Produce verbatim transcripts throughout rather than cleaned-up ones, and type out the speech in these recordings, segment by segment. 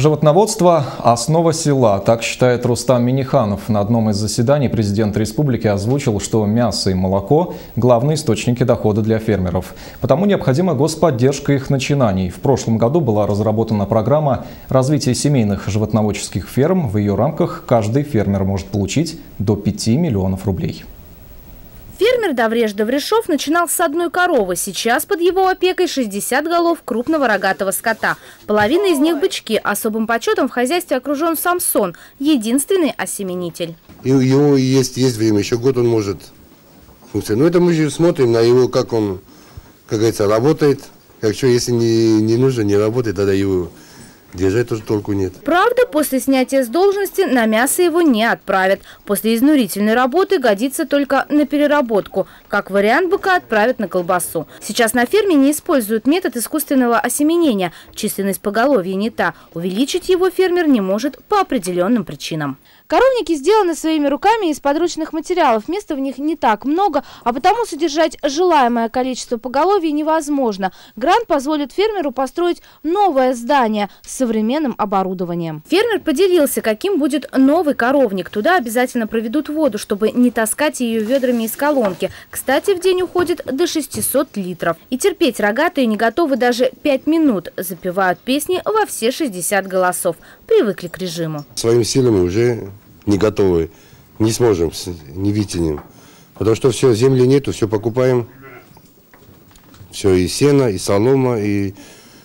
Животноводство – основа села, так считает Рустам Миниханов. На одном из заседаний президент республики озвучил, что мясо и молоко – главные источники дохода для фермеров. Потому необходима господдержка их начинаний. В прошлом году была разработана программа развития семейных животноводческих ферм. В ее рамках каждый фермер может получить до пяти миллионов рублей. Фермер Давреж Даврешов начинал с одной коровы. Сейчас под его опекой шестьдесят голов крупного рогатого скота. Половина из них бычки. Особым почетом в хозяйстве окружен Самсон, единственный осеменитель. И у него есть, есть время, еще год он может функционировать. Но это мы же смотрим на его, как он, как говорится, работает. Как что, если не, не нужно, не работает, тогда его держать тоже толку нет. Правда, после снятия с должности на мясо его не отправят. После изнурительной работы годится только на переработку. Как вариант, быка отправят на колбасу. Сейчас на ферме не используют метод искусственного осеменения. Численность поголовья не та. Увеличить его фермер не может по определенным причинам. Коровники сделаны своими руками из подручных материалов. Места в них не так много, а потому содержать желаемое количество поголовья невозможно. Грант позволит фермеру построить новое здание с современным оборудованием. Фермер поделился, каким будет новый коровник. Туда обязательно проведут воду, чтобы не таскать ее ведрами из колонки. Кстати, в день уходит до шестисот литров. И терпеть рогатые не готовы даже пять минут. Запевают песни во все шестьдесят голосов. Привыкли к режиму. Своими силами уже не готовы, не сможем, не вытянем. Потому что все, земли нету, все покупаем. Все, и сено, и солома, и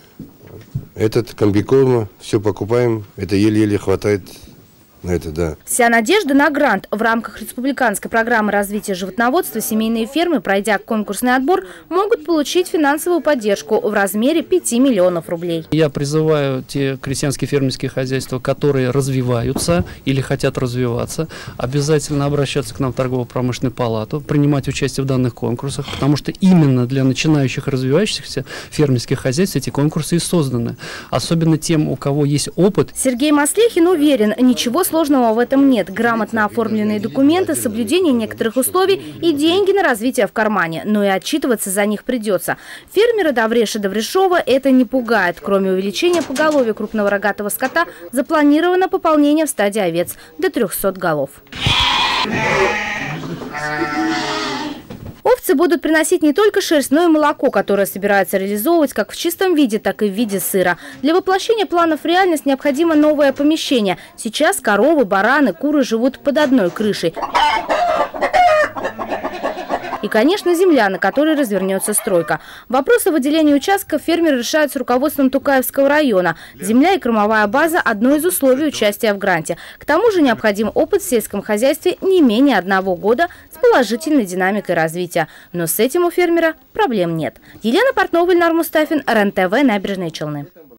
этот комбикорма, все покупаем. Это еле-еле хватает на это, да. Вся надежда на грант. В рамках республиканской программы развития животноводства семейные фермы, пройдя конкурсный отбор, могут получить финансовую поддержку в размере пяти миллионов рублей. Я призываю те крестьянские фермерские хозяйства, которые развиваются или хотят развиваться, обязательно обращаться к нам в торгово-промышленную палату, принимать участие в данных конкурсах, потому что именно для начинающих и развивающихся фермерских хозяйств эти конкурсы и созданы. Особенно тем, у кого есть опыт. Сергей Маслехин уверен, ничего сложного в этом нет. Грамотно оформленные документы, соблюдение некоторых условий и деньги на развитие в кармане. Но и отчитываться за них придется. Фермера Давреша Даврешова это не пугает. Кроме увеличения поголовья крупного рогатого скота, запланировано пополнение в стаде овец до трёхсот голов. Овцы будут приносить не только шерсть, но и молоко, которое собираются реализовывать как в чистом виде, так и в виде сыра. Для воплощения планов в реальность необходимо новое помещение. Сейчас коровы, бараны, куры живут под одной крышей. И, конечно, земля, на которой развернется стройка. Вопросы выделения участков фермеры решают с руководством Тукаевского района. Земля и кормовая база – одно из условий участия в гранте. К тому же необходим опыт в сельском хозяйстве не менее одного года с положительной динамикой развития. Но с этим у фермера проблем нет. Елена Портнова, Ильнар Мустафин, РЕН-ТВ, Набережные Челны.